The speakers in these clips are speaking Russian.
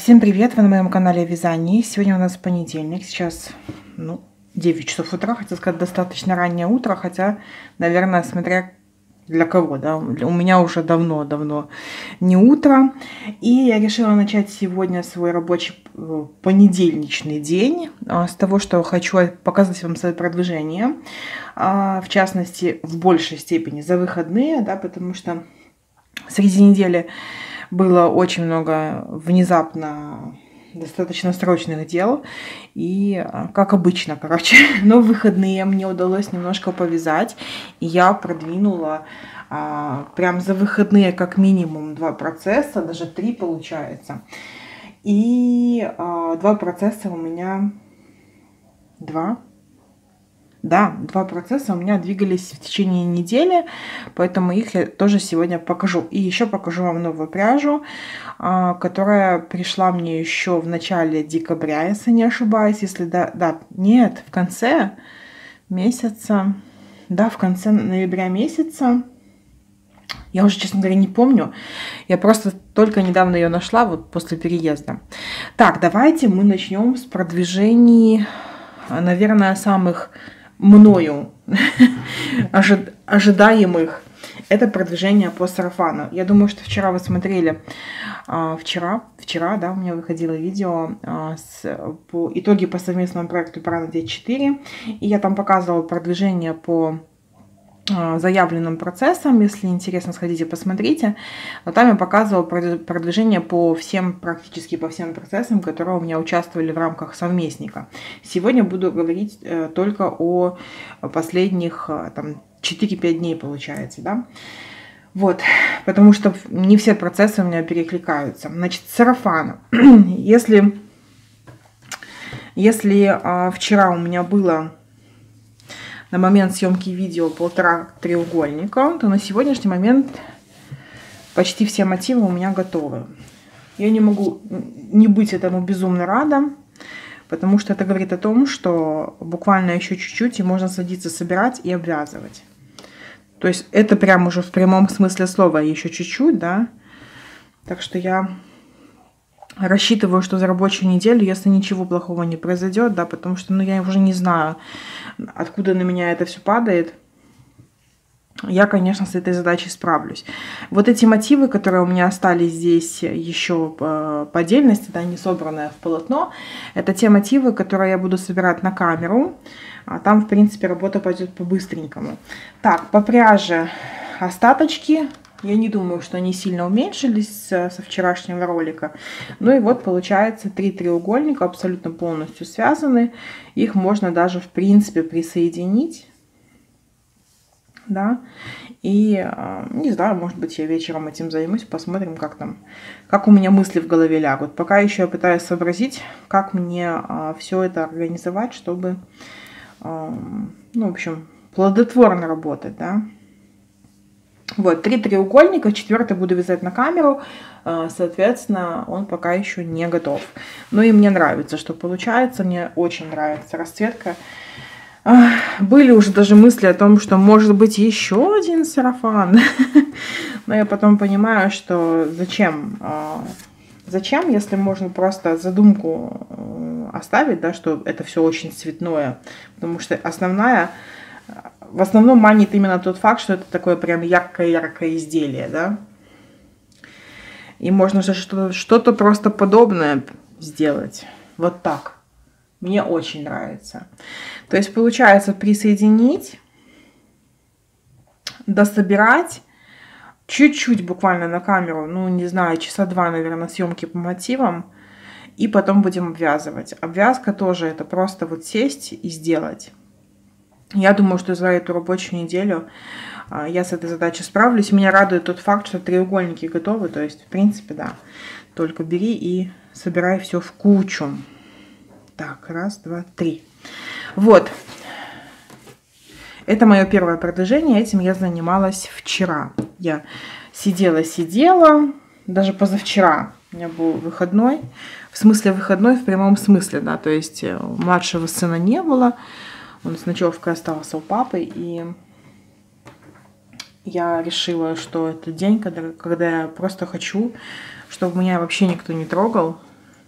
Всем привет! Вы на моем канале Вязание. Сегодня у нас понедельник. Сейчас 9 часов утра. Хотела сказать, достаточно раннее утро. Хотя, наверное, смотря для кого, да. У меня уже давно не утро. И я решила начать сегодня свой рабочий понедельничный день с того, что хочу показать вам свое продвижение. В частности, в большей степени за выходные, да, потому что среди недели было очень много внезапно достаточно срочных дел. И как обычно, но в выходные мне удалось немножко повязать. И я продвинула прям за выходные как минимум 2 процесса, даже 3 получается. И 2 процесса у меня... 2 процесса у меня двигались в течение недели, поэтому их я тоже сегодня покажу. И еще покажу вам новую пряжу, которая пришла мне еще в начале декабря, если не ошибаюсь. Если в конце месяца, в конце ноября месяца. Я уже, честно говоря, не помню. Я просто только недавно ее нашла, вот после переезда. Так, давайте мы начнем с продвижений, наверное, самых мною ожидаемых. Это продвижение по сарафану. Я думаю, что вчера вы смотрели, вчера, да, у меня выходило видео по итоги по совместному проекту Prana 4, и я там показывала продвижение по заявленным процессам. Если интересно, сходите посмотрите. Но там я показывала продвижение по практически по всем процессам, которые у меня участвовали в рамках совместника. Сегодня буду говорить только о последних 4-5 дней, получается, да. Вот, потому что не все процессы у меня перекликаются. Значит, сарафан. Если вчера у меня было на момент съемки видео 1,5 треугольника, то на сегодняшний момент почти все мотивы у меня готовы. Я не могу не быть этому безумно рада, потому что это говорит о том, что буквально еще чуть-чуть и можно садиться собирать и обвязывать. То есть это прям уже в прямом смысле слова еще чуть-чуть, да. Так что я рассчитываю, что за рабочую неделю, если ничего плохого не произойдет, да, потому что, я уже не знаю, откуда на меня это все падает, я, конечно, с этой задачей справлюсь. Вот эти мотивы, которые у меня остались здесь еще по отдельности, да, не собранные в полотно, это те мотивы, которые я буду собирать на камеру. Там, в принципе, работа пойдет по-быстренькому. Так, по пряже остаточки. Я не думаю, что они сильно уменьшились со вчерашнего ролика. Ну и вот получается 3 треугольника абсолютно полностью связаны. Их можно даже в принципе присоединить. Да. И не знаю, может быть, я вечером этим займусь. Посмотрим, как у меня мысли в голове лягут. Пока еще я пытаюсь сообразить, как мне все это организовать, чтобы, в общем, плодотворно работать, да. Вот, 3 треугольника, 4-й буду вязать на камеру, соответственно, он пока еще не готов. Ну и мне нравится, что получается, мне очень нравится расцветка. Были уже даже мысли о том, что может быть еще один сарафан, но я потом понимаю, что зачем, если можно просто задумку оставить, да, что это все очень цветное, потому что в основном манит именно тот факт, что это такое прям яркое изделие, да. И можно же что-то просто подобное сделать. Вот так. Мне очень нравится. То есть получается присоединить, дособирать, чуть-чуть буквально на камеру, не знаю, часа 2, наверное, съемки по мотивам, и потом будем обвязывать. Обвязка тоже это просто вот сесть и сделать. Я думаю, что за эту рабочую неделю я с этой задачей справлюсь. Меня радует тот факт, что треугольники готовы. То есть, в принципе, да. Только бери и собирай все в кучу. Так, 1, 2, 3. Вот. Это мое первое продвижение. Этим я занималась вчера. Я сидела. Даже позавчера у меня был выходной. В смысле выходной, в прямом смысле, да. То есть, младшего сына не было. Он с ночевкой остался у папы, и я решила, что это день, когда я просто хочу, чтобы меня вообще никто не трогал.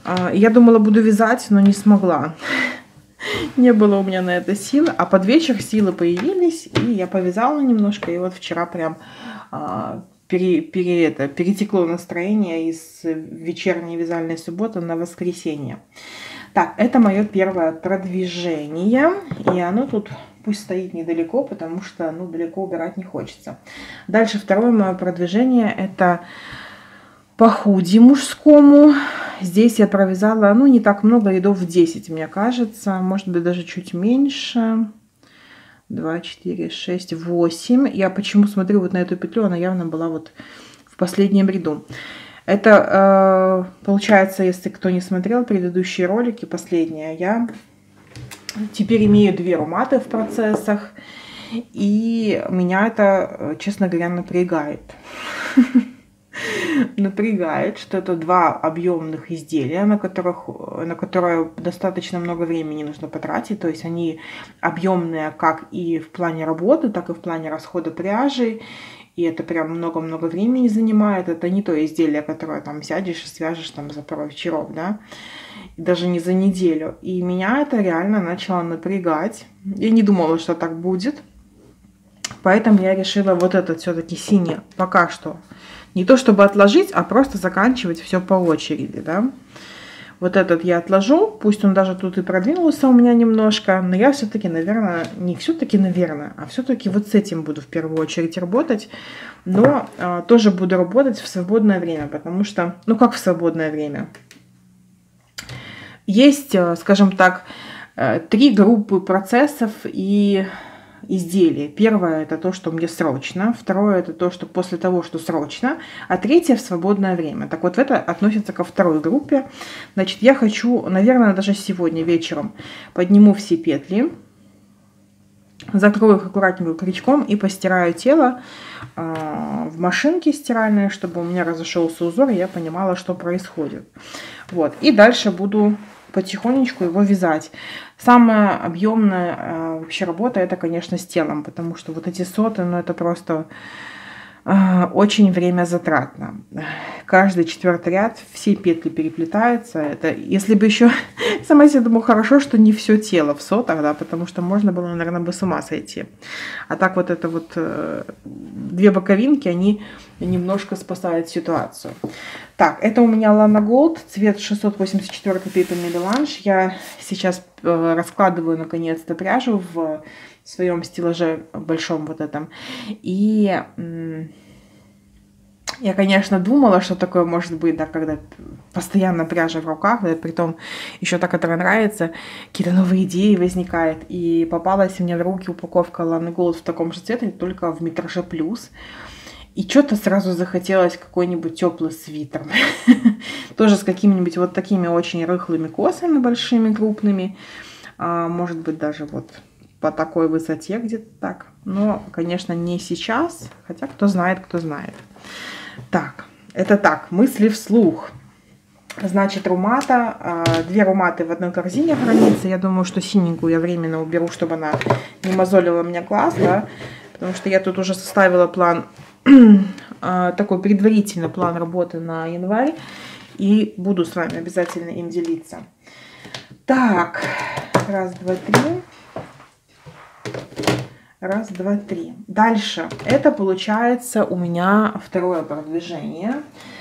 Я думала, буду вязать, но не смогла. Не было у меня на это сил, а под вечер силы появились, и я повязала немножко, и вот вчера прям перетекло настроение из вечерней вязальной субботы на воскресенье. Так, это мое первое продвижение, и оно тут пусть стоит недалеко, потому что, ну, далеко убирать не хочется. Дальше второе мое продвижение, это по худи мужскому. Здесь я провязала, ну, не так много, рядов 10, мне кажется. Может быть, даже чуть меньше. 2, 4, 6, 8. Я почему смотрю вот на эту петлю, она явно была вот в последнем ряду. Это, получается, если кто не смотрел предыдущие ролики, последние, я теперь имею 2 руматы в процессах. И меня это, честно говоря, напрягает. Напрягает, что это 2 объемных изделия, на которые достаточно много времени нужно потратить. То есть они объемные как и в плане работы, так и в плане расхода пряжи. И это прям много-много времени занимает. Это не то изделие, которое там сядешь и свяжешь там за пару вечеров, да. И даже не за неделю. И меня это реально начало напрягать. Я не думала, что так будет. Поэтому я решила вот этот все-таки синий пока что не то чтобы отложить, а просто заканчивать все по очереди, да. Вот этот я отложу, пусть он даже тут и продвинулся у меня немножко, но я все-таки, наверное, не все-таки, наверное, а все-таки вот с этим буду в первую очередь работать, но тоже буду работать в свободное время, потому что, ну как в свободное время? Есть, скажем так, 3 группы процессов и изделий. Первое — это то, что мне срочно. Второе — это то, что после того, что срочно. А третье — в свободное время. Так вот, это относится ко второй группе. Значит, я хочу, наверное, даже сегодня вечером подниму все петли, закрою их аккуратненько крючком и постираю тело в машинке стиральной, чтобы у меня разошелся узор, и я понимала, что происходит. Вот. И дальше буду потихонечку его вязать. Самая объемная вообще работа — это, конечно, с телом, потому что вот эти соты, ну, это просто очень время затратно. Каждый 4-й ряд, все петли переплетаются. Это, если бы еще, сама себе думаю, хорошо, что не все тело в сотах, да, потому что можно было, наверное, бы с ума сойти. А так вот это вот 2 боковинки, они немножко спасают ситуацию. Так, это у меня Lana Gold, цвет 684 Paper Melange. Я сейчас раскладываю наконец-то пряжу в своем стеллаже большом вот этом. И я, конечно, думала, что такое может быть, да, когда постоянно пряжа в руках, да, притом еще та, которая нравится, какие-то новые идеи возникают. И попалась мне в руки упаковка Lana Gold в таком же цвете, только в метраже плюс. И что-то сразу захотелось какой-нибудь теплый свитер. Тоже с какими-нибудь вот такими очень рыхлыми косами большими, крупными. Может быть, даже вот по такой высоте где-то так. Но, конечно, не сейчас. Хотя кто знает, кто знает. Так, это так, мысли вслух. Значит, румата. 2 руматы в одной корзине хранится. Я думаю, что синенькую я временно уберу, чтобы она не мозолила мне глаз, да. Потому что я тут уже составила план, такой предварительный план работы на январь. И буду с вами обязательно им делиться. Так, 1, 2, 3. 1, 2, 3. Дальше. Это получается у меня второе продвижение.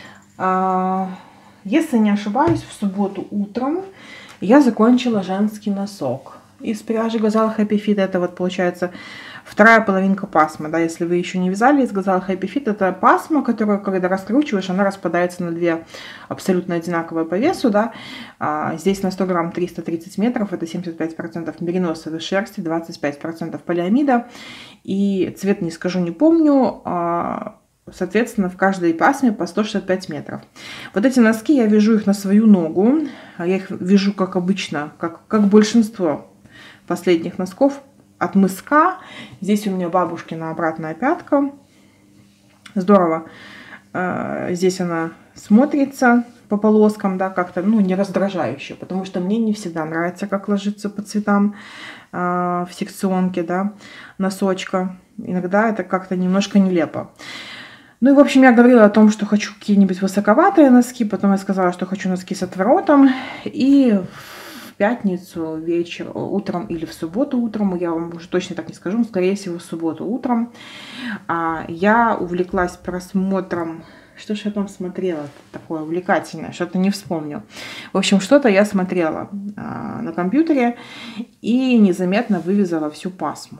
Если не ошибаюсь, в субботу утром я закончила женский носок из пряжи Gazelle Happy Fit. Это вот получается вторая половинка пасмы, да, если вы еще не вязали из Gazelle Happy Fit, это пасма, которую, когда раскручиваешь, она распадается на 2 абсолютно одинаковые по весу, да. Здесь на 100 грамм 330 метров, это 75% мериносовой шерсти, 25% полиамида, и цвет не скажу, не помню, соответственно, в каждой пасме по 165 метров. Вот эти носки, я вяжу их на свою ногу, я их вяжу, как обычно, как большинство последних носков, от мыска. Здесь у меня бабушкина обратная пятка. Здорово. Здесь она смотрится по полоскам, да, как-то, ну, не раздражающе, потому что мне не всегда нравится, как ложится по цветам в секционке, да, носочка. Иногда это как-то немножко нелепо. Ну и, в общем, я говорила о том, что хочу какие-нибудь высоковатые носки. Потом я сказала, что хочу носки с отворотом. И в пятницу вечером, утром или в субботу утром, я вам уже точно так не скажу, но, скорее всего, в субботу утром, я увлеклась просмотром. Что же я там смотрела такое увлекательное? Что-то не вспомню. В общем, что-то я смотрела на компьютере и незаметно вывязала всю пасму.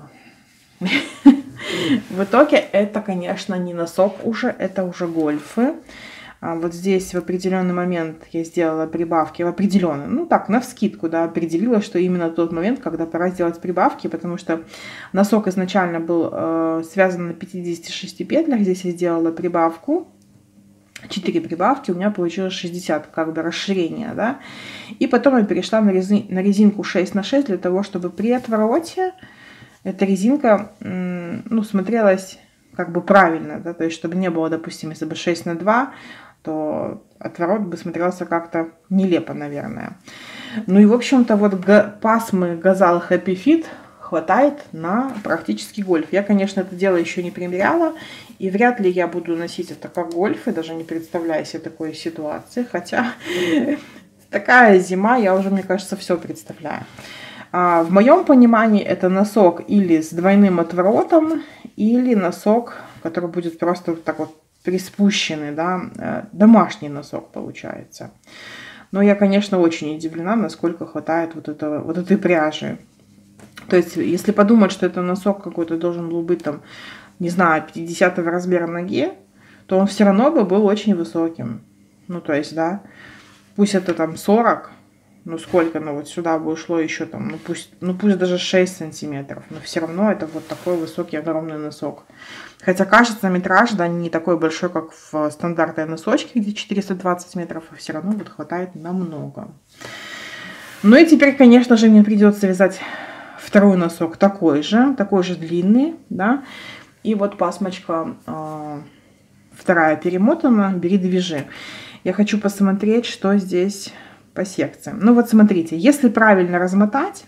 В итоге это, конечно, не носок уже, это уже гольфы. Вот здесь в определенный момент я сделала прибавки, в определенный, ну так, навскидку, да, определила, что именно тот момент, когда пора сделать прибавки, потому что носок изначально был связан на 56 петлях, здесь я сделала прибавку, 4 прибавки, у меня получилось 60, как бы расширение, да, и потом я перешла на резинку 6 на 6 для того, чтобы при отвороте эта резинка, ну, смотрелась как бы правильно, да, то есть чтобы не было, допустим, если бы 6 на 2, то отворот бы смотрелся как-то нелепо, наверное. Ну и, в общем-то, вот пасмы Gazal Happy Fit хватает на практически гольф. Я, конечно, это дело еще не примеряла, и вряд ли я буду носить это как гольф, и даже не представляю себе такой ситуации, хотя такая зима, я уже, мне кажется, все представляю. В моем понимании это носок или с двойным отворотом, или носок, который будет просто так вот приспущенный, да, домашний носок получается. Но я, конечно, очень удивлена, насколько хватает вот этой пряжи. То есть, если подумать, что это носок какой-то должен был быть там, не знаю, 50-го размера ноги, то он все равно бы был очень высоким. Ну, то есть, да, пусть это там 40, ну сколько, ну вот сюда бы ушло еще там, ну пусть даже 6 сантиметров, но все равно это вот такой высокий огромный носок. Хотя кажется, метраж, да, не такой большой, как в стандартной носочке, где 420 метров, а все равно вот хватает намного. Ну и теперь, конечно же, мне придется вязать второй носок такой же длинный, да, и вот пасмочка вторая перемотана, бери, движи. Я хочу посмотреть, что здесь по секциям. Ну вот смотрите, если правильно размотать,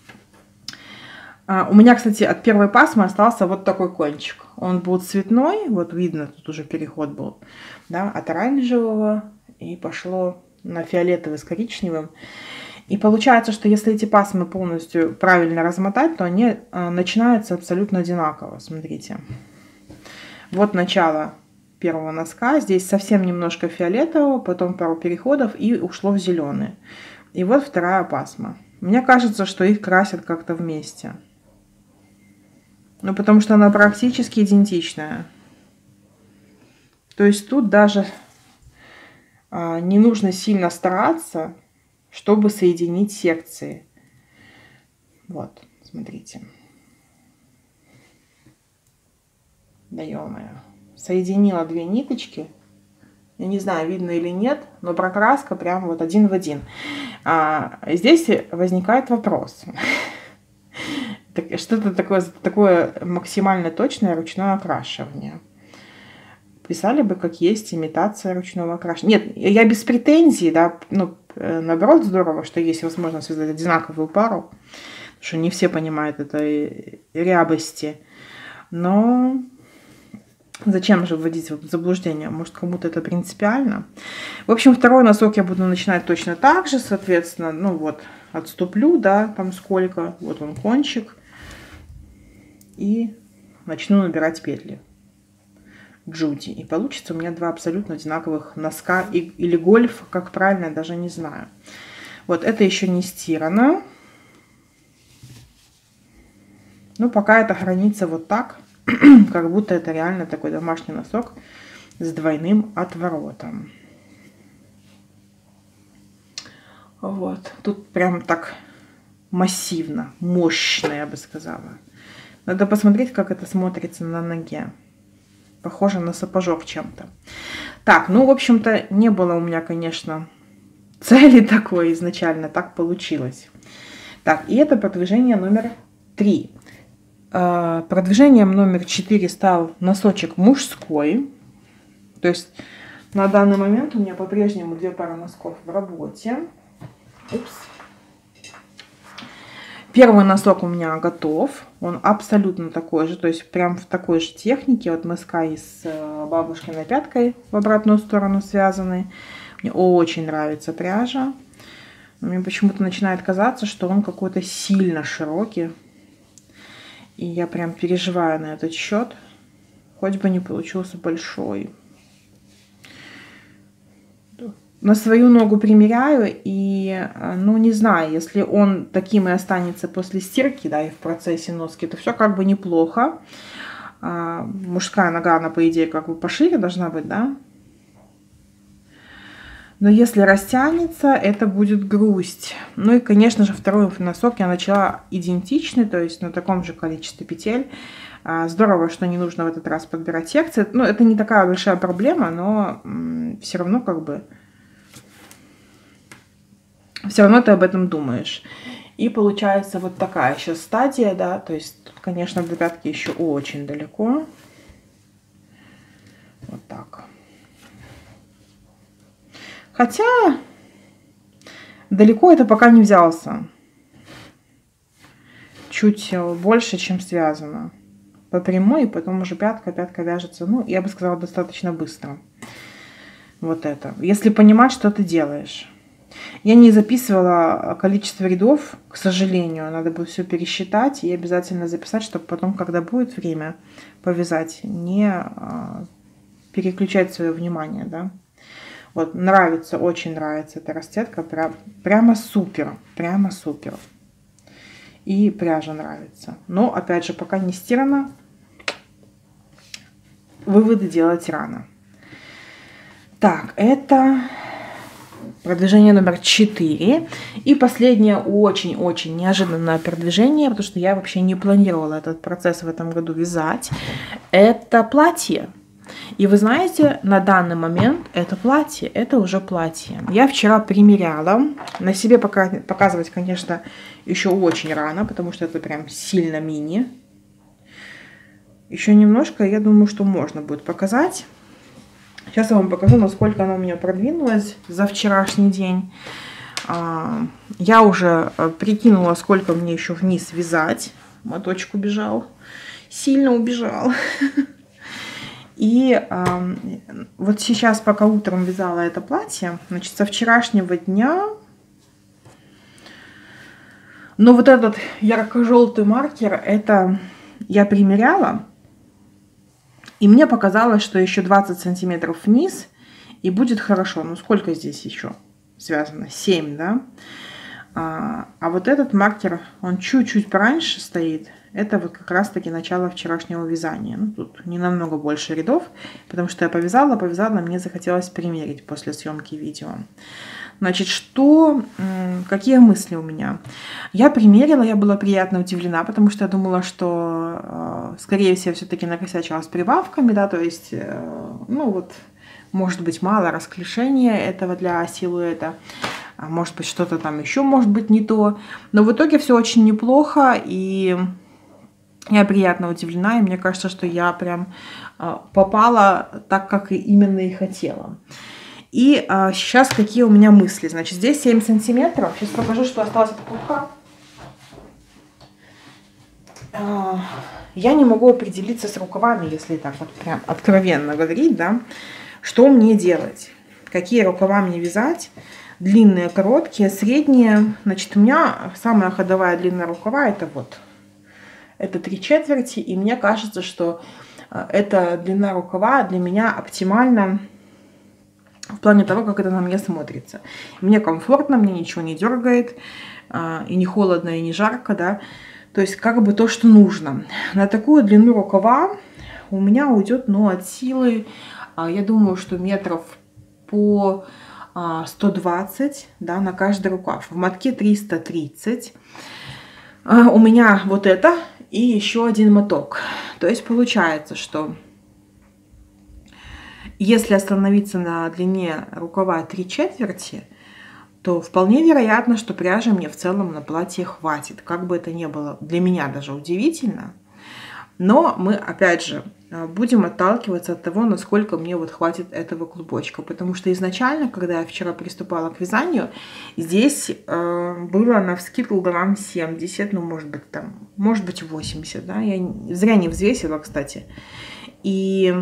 у меня, кстати, от первой пасмы остался вот такой кончик. Он был цветной, вот видно, тут уже переход был, да, от оранжевого и пошло на фиолетовый с коричневым. И получается, что если эти пасмы полностью правильно размотать, то они начинаются абсолютно одинаково. Смотрите. Вот начало первого носка. Здесь совсем немножко фиолетового, потом пару переходов и ушло в зеленый. И вот вторая пасма. Мне кажется, что их красят как-то вместе. Ну, потому что она практически идентичная. То есть тут даже не нужно сильно стараться, чтобы соединить секции. Вот, смотрите. Да ё-моё. Соединила две ниточки. Я не знаю, видно или нет, но прокраска прям вот один в один. Здесь возникает вопрос. Что-то такое максимально точное ручное окрашивание. Писали бы, как есть имитация ручного окрашивания. Нет, я без претензий, да, ну, наоборот, здорово, что есть возможность связать одинаковую пару, потому что не все понимают этой рябости. Но зачем же вводить в заблуждение? Может, кому-то это принципиально? В общем, второй носок я буду начинать точно так же, соответственно, ну вот, отступлю, да, там сколько, вот он кончик, и начну набирать петли Джуди. И получится у меня два абсолютно одинаковых носка или гольф, как правильно, я даже не знаю. Вот это еще не стирано. Ну, пока это хранится вот так, как будто это реально такой домашний носок с двойным отворотом. Вот. Тут прям так массивно, мощно, я бы сказала. Надо посмотреть, как это смотрится на ноге. Похоже на сапожок чем-то. Так, ну, в общем-то, не было у меня, конечно, цели такой изначально. Так получилось. Так, и это продвижение номер 3. Продвижением номер 4 стал носочек мужской. То есть на данный момент у меня по-прежнему 2 пары носков в работе. Упс. Первый носок у меня готов. Он абсолютно такой же. То есть прям в такой же технике. Вот мыска и с бабушкиной пяткой в обратную сторону связаны. Мне очень нравится пряжа. Мне почему-то начинает казаться, что он какой-то сильно широкий. И я прям переживаю на этот счет. Хоть бы не получился большой. На свою ногу примеряю и, ну, не знаю, если он таким и останется после стирки, да, и в процессе носки, то все как бы неплохо. Мужская нога, она, по идее, как бы пошире должна быть, да. Но если растянется, это будет грусть. Ну и, конечно же, второй носок я начала идентичный, то есть на таком же количестве петель. Здорово, что не нужно в этот раз подбирать секции. Ну, это не такая большая проблема, но все равно как бы... Все равно ты об этом думаешь. И получается вот такая еще стадия, да, то есть тут, конечно, до пятки еще очень далеко. Вот так. Хотя далеко это пока не взялся. Чуть больше, чем связано. По прямой, и потом уже пятка вяжется, ну, я бы сказала, достаточно быстро. Вот это. Если понимать, что ты делаешь. Я не записывала количество рядов, к сожалению. Надо будет все пересчитать и обязательно записать, чтобы потом, когда будет время повязать, не переключать свое внимание, да. Вот, нравится, очень нравится эта расцветка. Прямо супер, прямо супер. И пряжа нравится. Но, опять же, пока не стирана, выводы делать рано. Так, это... Продвижение номер 4. И последнее очень-очень неожиданное продвижение, потому что я вообще не планировала этот процесс в этом году вязать. Это платье. И вы знаете, на данный момент это платье, это уже платье. Я вчера примеряла. На себе показывать, конечно, еще очень рано, потому что это прям сильно мини. Еще немножко, я думаю, что можно будет показать. Сейчас я вам покажу, насколько она у меня продвинулась за вчерашний день. Я уже прикинула, сколько мне еще вниз вязать. Моточек убежал. Сильно убежал. И вот сейчас, пока утром вязала это платье, значит, со вчерашнего дня... Но вот этот ярко-желтый маркер, это я примеряла. И мне показалось, что еще 20 сантиметров вниз, и будет хорошо. Ну, сколько здесь еще связано? 7, да? А вот этот маркер, он чуть-чуть пораньше стоит. Это вот как раз-таки начало вчерашнего вязания. Ну, тут не намного больше рядов, потому что я повязала, мне захотелось примерить после съемки видео. Значит, какие мысли у меня? Я примерила, я была приятно удивлена, потому что я думала, что, скорее всего, все-таки накосячила с прибавками, да, то есть, ну вот, может быть, мало расклешения этого для силуэта, может быть, что-то там еще может быть не то, но в итоге все очень неплохо, и я приятно удивлена, и мне кажется, что я прям попала так, как именно и хотела. И сейчас какие у меня мысли. Значит, здесь 7 сантиметров. Сейчас покажу, что осталось от пупка. Я не могу определиться с рукавами, если так вот прям откровенно говорить, да. Что мне делать? Какие рукава мне вязать? Длинные, короткие, средние. Значит, у меня самая ходовая длина рукава это вот. Это 3/4. И мне кажется, что эта длина рукава для меня оптимальна. В плане того, как это на мне смотрится. Мне комфортно, мне ничего не дергает, и не холодно, и не жарко, да. То есть как бы то, что нужно. На такую длину рукава у меня уйдет, ну, от силы, я думаю, что метров по 120, да, на каждый рукав. В мотке 330. У меня вот это и еще один моток. То есть получается, что... Если остановиться на длине рукава 3/4, то вполне вероятно, что пряжи мне в целом на платье хватит. Как бы это ни было, для меня даже удивительно. Но мы, опять же, будем отталкиваться от того, насколько мне вот хватит этого клубочка. Потому что изначально, когда я вчера приступала к вязанию, здесь было навскидку грамм 70, ну, может быть, там, может быть, 80, да. Я зря не взвесила, кстати. И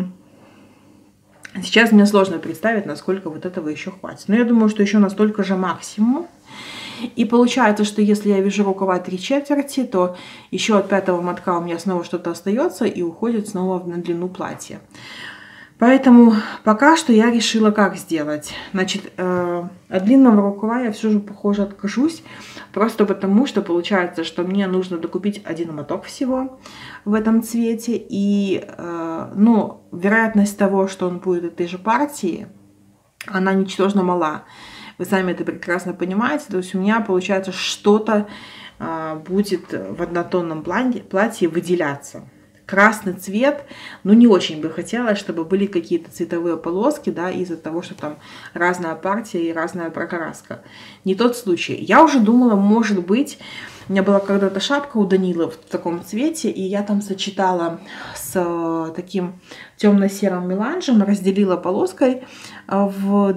сейчас мне сложно представить, насколько вот этого еще хватит. Но я думаю, что еще настолько же максимум. И получается, что если я вяжу рукава 3/4, то еще от 5-го мотка у меня снова что-то остается и уходит снова на длину платья. Поэтому пока что я решила, как сделать. Значит, от длинного рукава я все же, похоже, откажусь. Просто потому, что получается, что мне нужно докупить один моток всего в этом цвете. И, ну, вероятность того, что он будет этой же партии, она ничтожно мала. Вы сами это прекрасно понимаете. То есть у меня, получается, что-то будет в однотонном платье выделяться. Красный цвет, ну, не очень бы хотелось, чтобы были какие-то цветовые полоски, да, из-за того, что там разная партия и разная прокраска. Не тот случай. Я уже думала, может быть, у меня была когда-то шапка у Данилы в таком цвете, и я там сочетала с таким темно-серым меланжем, разделила полоской в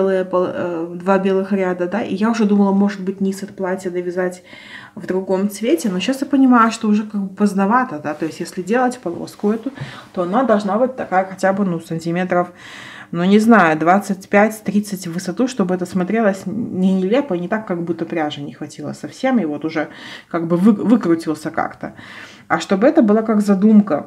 два белых ряда, да, и я уже думала, может быть, низ от платья довязать в другом цвете, но сейчас я понимаю, что уже как бы поздновато, да, то есть если делать полоску эту, то она должна быть такая хотя бы, ну, сантиметров, ну, не знаю, 25-30 в высоту, чтобы это смотрелось не нелепо, не так, как будто пряжи не хватило совсем, и вот уже как бы выкрутился как-то, а чтобы это была как задумка.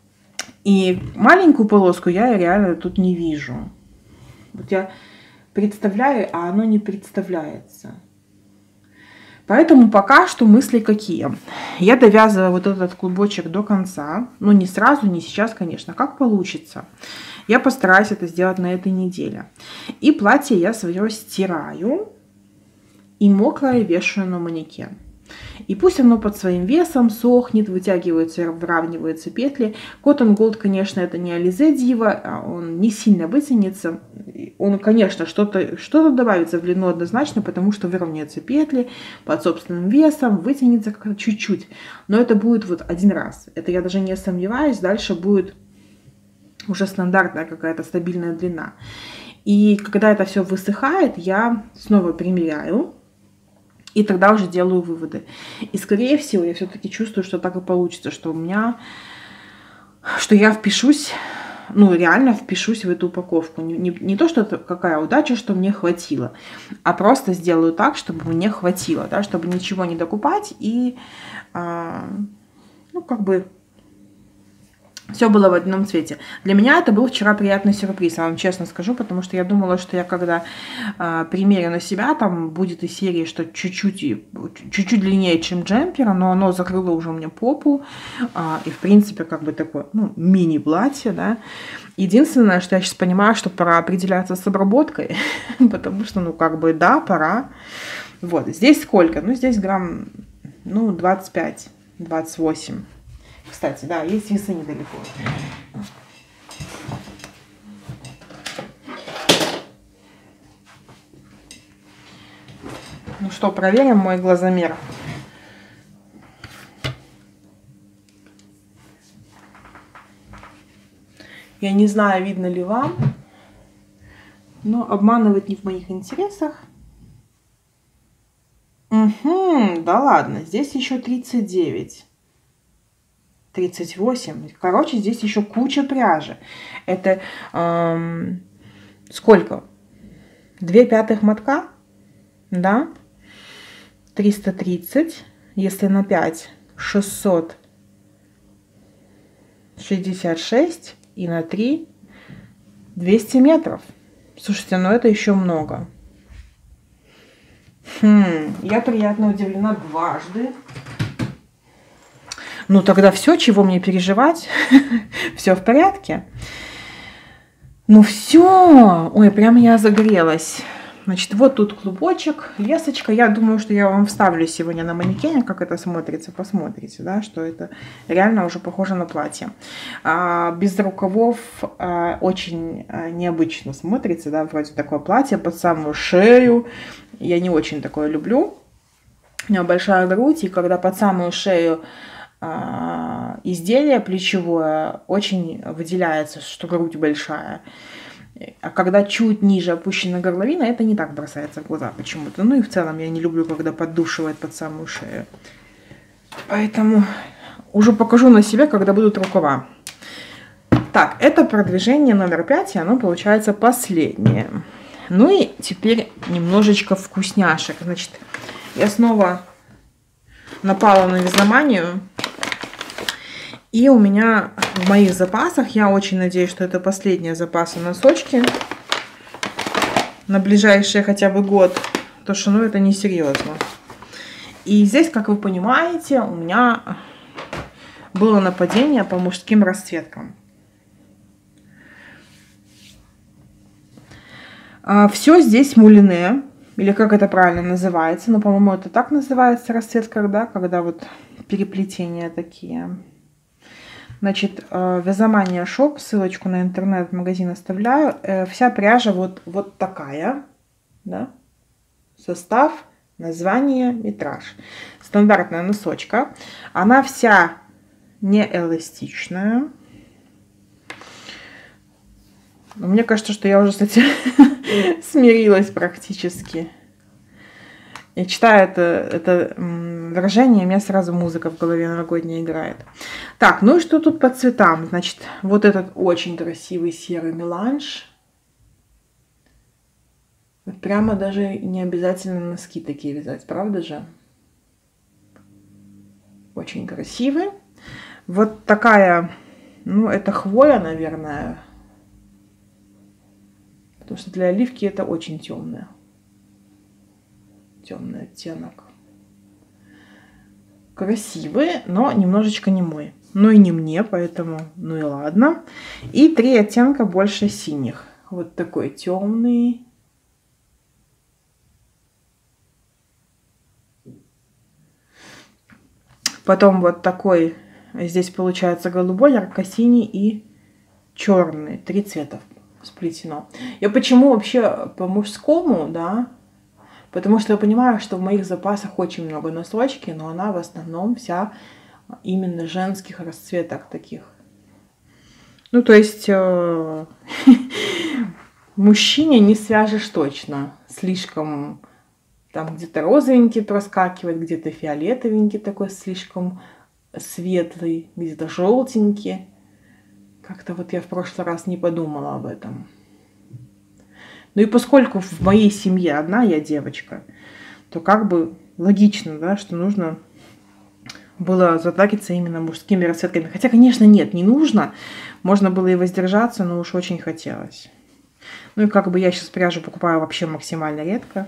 И маленькую полоску я реально тут не вижу. Вот я представляю, а оно не представляется. Поэтому пока что мысли какие. Я довязываю вот этот клубочек до конца. Ну, не сразу, не сейчас, конечно, как получится. Я постараюсь это сделать на этой неделе. И платье я свое стираю. И мокрое вешаю на манекен. И пусть оно под своим весом сохнет, вытягиваются, выравниваются петли. Cotton Gold, конечно, это не Alize Diva, он не сильно вытянется. Он, конечно, что-то добавится в длину однозначно, потому что выровняются петли под собственным весом, вытянется как-то чуть-чуть. Но это будет вот один раз. Это я даже не сомневаюсь, дальше будет уже стандартная какая-то стабильная длина. И когда это все высыхает, я снова примеряю. И тогда уже делаю выводы. И, скорее всего, я все-таки чувствую, что так и получится, что я впишусь, ну, реально впишусь в эту упаковку. Не то, что это какая удача, что мне хватило, а просто сделаю так, чтобы мне хватило, да, чтобы ничего не докупать и, ну, как бы все было в одном цвете. Для меня это был вчера приятный сюрприз, я вам честно скажу, потому что я думала, что я когда примерю на себя, там будет из серии, что чуть-чуть длиннее, чем джемпера, но оно закрыло уже мне попу, и в принципе как бы такое, ну, мини-платье, да. Единственное, что я сейчас понимаю, что пора определяться с обработкой, потому что, ну, как бы, да, пора. Вот, здесь сколько? Ну, здесь грамм, ну, 25-28. Кстати, да, есть весы недалеко. Ну что, проверим мой глазомер. Я не знаю, видно ли вам, но обманывать не в моих интересах. Угу, да ладно, здесь еще 39. 38. Короче, здесь еще куча пряжи. Это сколько? 2/5 мотка, да? 330. Если на 5, 666. И на 3, 200 метров. Слушайте, ну это еще много. Я приятно удивлена дважды. Ну, тогда все, чего мне переживать, все в порядке. Ну, все. Ой, прям я загорелась. Значит, вот тут клубочек, лесочка. Я думаю, что я вам вставлю сегодня на манекене, как это смотрится. Посмотрите, да, что это реально уже похоже на платье. Без рукавов очень необычно смотрится, да, вроде такое платье под самую шею. Я не очень такое люблю. У меня большая грудь, и когда под самую шею изделие плечевое, очень выделяется, что грудь большая. А когда чуть ниже опущена горловина, это не так бросается в глаза почему-то. Ну и в целом я не люблю, когда поддушивает под самую шею. Поэтому уже покажу на себе, когда будут рукава. Так, это продвижение номер 5, и оно получается последнее. Ну и теперь немножечко вкусняшек. Значит, я снова напала на визоманию. И у меня в моих запасах, я очень надеюсь, что это последние запасы носочки на ближайший хотя бы год. Потому что, ну, это несерьезно. И здесь, как вы понимаете, у меня было нападение по мужским расцветкам. Все здесь мулине, или как это правильно называется, но, по-моему, это так называется расцветка, да, когда вот переплетения такие. Значит, Вязомания Шоп, ссылочку на интернет-магазин оставляю. Вся пряжа вот такая, да, состав, название, метраж. Стандартная носочка. Она вся не эластичная. Мне кажется, что я уже с этим смирилась практически. Я читаю это выражение, у меня сразу музыка в голове новогодняя играет. Так, ну и что тут по цветам? Значит, вот этот очень красивый серый меланж. Вот прямо даже не обязательно носки такие вязать, правда же? Очень красивый. Вот такая, ну это хвоя, наверное. Потому что для оливки это очень темное. Темный оттенок. Красивый, но немножечко не мой. Ну и не мне, поэтому ну и ладно. И 3 оттенка больше синих. Вот такой темный. Потом вот такой, здесь получается голубой, ярко-синий и черный. 3 цвета сплетено. Я почему вообще по мужскому, да? Потому что я понимаю, что в моих запасах очень много носочки, но она в основном вся именно женских расцветок таких. Ну, то есть мужчине не свяжешь точно. Слишком там где-то розовенький проскакивает, где-то фиолетовенький такой слишком светлый, где-то желтенький. Как-то вот я в прошлый раз не подумала об этом. Ну и поскольку в моей семье одна я девочка, то как бы логично, да, что нужно было затариться именно мужскими расцветками. Хотя, конечно, нет, не нужно. Можно было и воздержаться, но уж очень хотелось. Ну и как бы я сейчас пряжу покупаю вообще максимально редко.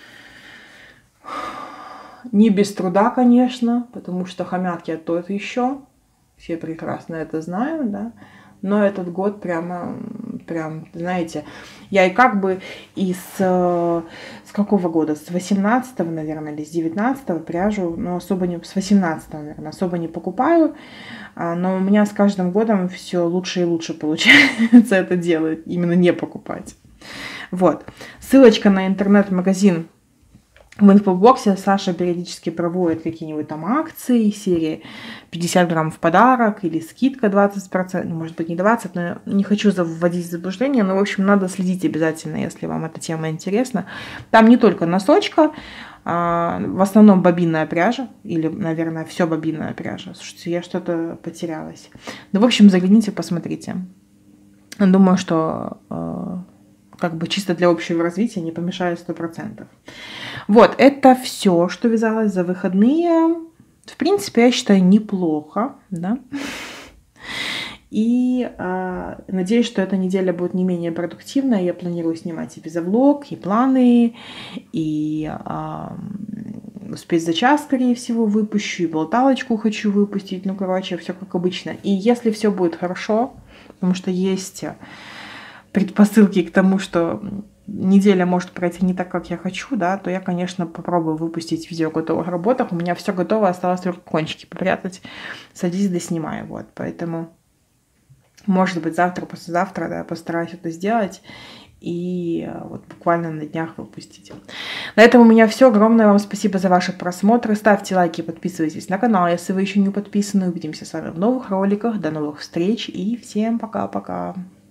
Не без труда, конечно, потому что хомяк я тот еще. Все прекрасно это знают, да. Но этот год прям, знаете, я и как бы с какого года? С 18-го, наверное, или с 19-го пряжу, но особо не, с 18-го, наверное, особо не покупаю. Но у меня с каждым годом все лучше и лучше получается это делать, именно не покупать. Вот. Ссылочка на интернет-магазин в инфобоксе. Саша периодически проводит какие-нибудь там акции, серии 50 грамм в подарок или скидка 20%, ну, может быть не 20, но не хочу вводить в заблуждение, но в общем надо следить обязательно, если вам эта тема интересна. Там не только носочка, в основном бобинная пряжа, или, наверное, все бобинная пряжа. Слушайте, я что-то потерялась. Ну, в общем, загляните, посмотрите. Думаю, что как бы чисто для общего развития не помешает 100%. Вот, это все, что вязалось за выходные. В принципе, я считаю, неплохо, да. И надеюсь, что эта неделя будет не менее продуктивная. Я планирую снимать и вязовлог, и планы, и успеть за час, скорее всего, выпущу, и болталочку хочу выпустить. Ну, короче, все как обычно. И если все будет хорошо, потому что есть предпосылки к тому, что неделя может пройти не так, как я хочу, да, то я, конечно, попробую выпустить видео о готовых работах. У меня все готово, осталось только кончики попрятать. Садись, да снимай, вот. Поэтому, может быть, завтра, послезавтра, да, постараюсь это сделать. и вот буквально на днях выпустить. На этом у меня все. Огромное вам спасибо за ваши просмотры. Ставьте лайки, подписывайтесь на канал, если вы еще не подписаны. Увидимся с вами в новых роликах. До новых встреч и всем пока-пока.